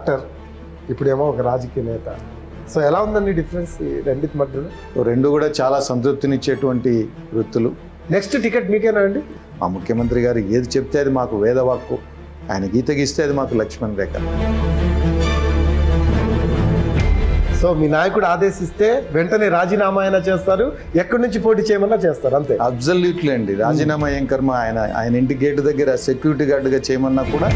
Doctor, ఇప్పుడేమో ఒక రాజకీయ నేత. సో ఎలా ఉందండి డిఫరెన్స్ ఈ రెండింటి మధ్యలో? రెండు కూడా చాలా సంతృప్తినిచ్చేటువంటి వృత్తులు. నెక్స్ట్ టికెట్ మీకేనా అండి? మా ముఖ్యమంత్రి గారు ఏది చెప్తే అది మాకు వేదవాక్కు, ఆయన గీత గీస్తే అది మాకు లక్ష్మణ్ రేఖ. సో మీ నాయకుడు ఆదేశిస్తే వెంటనే రాజీనామా అయినా చేస్తారు, ఎక్కడి నుంచి పోటీ చేయమన్నా చేస్తారు, అంతే? అబ్జల్యూట్లీ అండి. రాజీనామా ఏం కర్మ, ఆయన ఇంటి గేటు దగ్గర సెక్యూరిటీ గార్డుగా చేయమన్నా కూడా.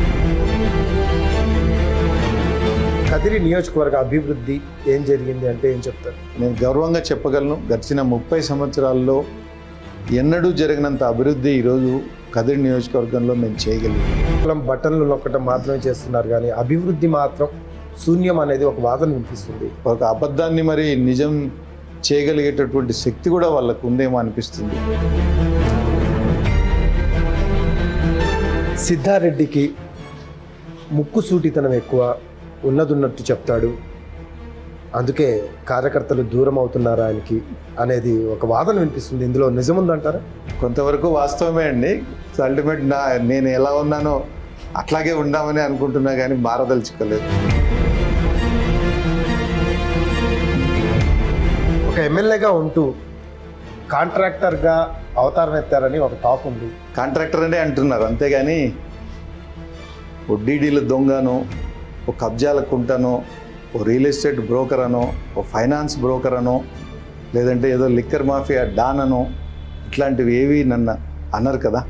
కదిరి నియోజకవర్గ అభివృద్ధి ఏం జరిగింది అంటే ఏం చెప్తారు? నేను గర్వంగా చెప్పగలను, గడిచిన 30 సంవత్సరాల్లో ఎన్నడూ జరిగినంత అభివృద్ధి ఈరోజు కదిరి నియోజకవర్గంలో మేము చేయగలిగాం. బటన్లు నొక్కటం మాత్రమే చేస్తున్నారు కానీ అభివృద్ధి మాత్రం శూన్యం అనేది ఒక వాదన వినిపిస్తుంది. ఒక అబద్ధాన్ని మరి నిజం చేయగలిగేటటువంటి శక్తి కూడా వాళ్ళకు ఉందేమో అనిపిస్తుంది. సిద్ధారెడ్డికి ముక్కు సూటితనం ఎక్కువ, ఉన్నదున్నట్టు చెప్తాడు, అందుకే కార్యకర్తలు దూరం అవుతున్నారు ఆయనకి అనేది ఒక వాదన వినిపిస్తుంది. ఇందులో నిజముందంటారా? కొంతవరకు వాస్తవమే అండి. అల్టిమేట్ నేను ఎలా ఉన్నానో అట్లాగే ఉండామని అనుకుంటున్నా కానీ మారదలుచుకోలేదు. ఒక ఎమ్మెల్యేగా ఉంటూ కాంట్రాక్టర్గా అవతారం ఎత్తారని ఒక టాక్ ఉంది. కాంట్రాక్టర్ అనే అంటున్నారు, అంతేగాని ఓ డీడీల దొంగనో, ఓ కబ్జాల కుంటనో, ఓ రియల్ ఎస్టేట్ బ్రోకర్ అనో, ఓ ఫైనాన్స్ బ్రోకర్ అనో, లేదంటే ఏదో లిక్కర్ మాఫియా డాన్ అనో, ఇట్లాంటివి ఏవి నన్ను అన్నారు కదా.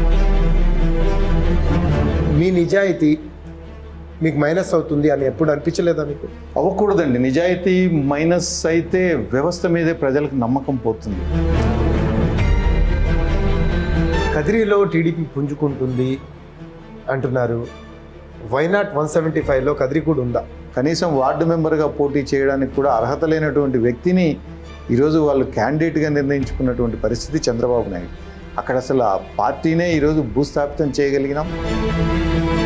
మీ నిజాయితీ మీకు మైనస్ అవుతుంది అని ఎప్పుడు అనిపించలేదా మీకు? అవ్వకూడదండి. నిజాయితీ మైనస్ అయితే వ్యవస్థ మీదే ప్రజలకు నమ్మకం పోతుంది. కదిరిలో టీడీపీ పుంజుకుంటుంది అంటున్నారు. వైనాట్ 175లో కదిరి కూడా ఉందా? కనీసం వార్డు మెంబర్గా పోటీ చేయడానికి కూడా అర్హత లేనటువంటి వ్యక్తిని ఈరోజు వాళ్ళు క్యాండిడేట్గా నిర్ణయించుకున్నటువంటి పరిస్థితి చంద్రబాబు నాయుడు. అక్కడ అసలు ఆ పార్టీనే ఈరోజు భూస్థాపితం చేయగలిగినాం.